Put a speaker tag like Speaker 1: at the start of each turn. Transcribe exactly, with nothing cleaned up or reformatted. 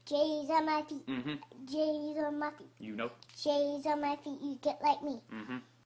Speaker 1: J's on my feet.
Speaker 2: Mm-hmm.
Speaker 1: J's on my feet.
Speaker 2: You know.
Speaker 1: J's on my feet. You get like me.
Speaker 2: Mm-hmm.